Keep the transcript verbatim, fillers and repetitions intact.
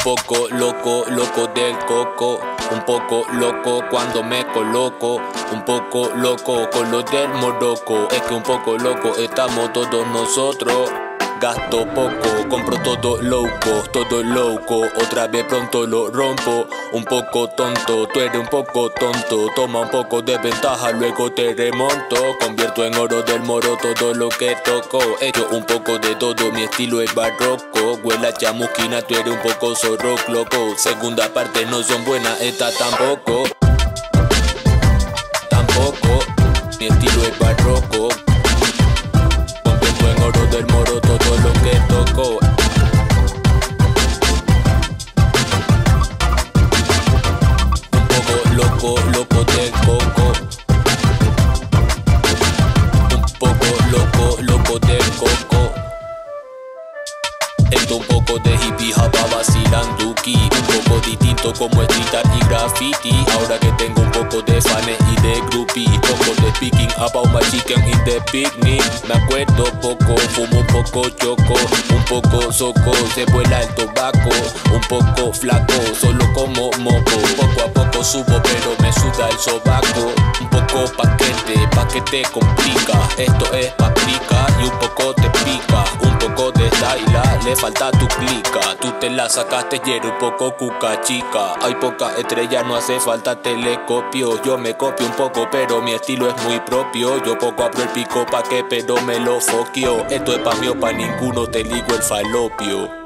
poco loco, loco del coco. Un poco loco cuando me coloco. Un poco loco con lo del moroco. Es que un poco loco estamos todos nosotros. Gasto poco, compro todo loco, todo loco. Otra vez pronto lo rompo. Un poco tonto, tú eres un poco tonto. Toma un poco de ventaja, luego te remonto. Convierto en oro del moro todo lo que toco. Hecho un poco de todo, mi estilo es barroco. Huele a chamusquina, tú eres un poco zorro, loco. Segunda parte no son buenas, esta tampoco. Tampoco, mi estilo es barroco. Convierto en oro del moro todo lo que toco. Un poco loco, loco del coco. Un poco loco, loco del coco. Esto un poco de hippie hop vacilanduki. Un poco distinto como street art y graffiti. Ahora que tengo un poco de fans y de groupies. Poco de speaking about my chicken in the picnic. Me acuerdo poco, fumo un poco choco. Un poco soco, se vuela el tabaco. Un poco flaco, solo como moco. Poco a poco subo pero me suda el sobaco. Un poco paquete, paquete complica. Esto es paprika y un poco te pica. Un poco de styla, le falta tu clica. Tú te la sacaste y eres un poco cuca chica. Hay pocas estrellas, no hace falta telescopio. Yo me copio un poco pero mi estilo es muy propio. Yo poco abro el pico pa' que pero me lo foquio. Esto es pa' mí o pa' ninguno, te ligo el falopio.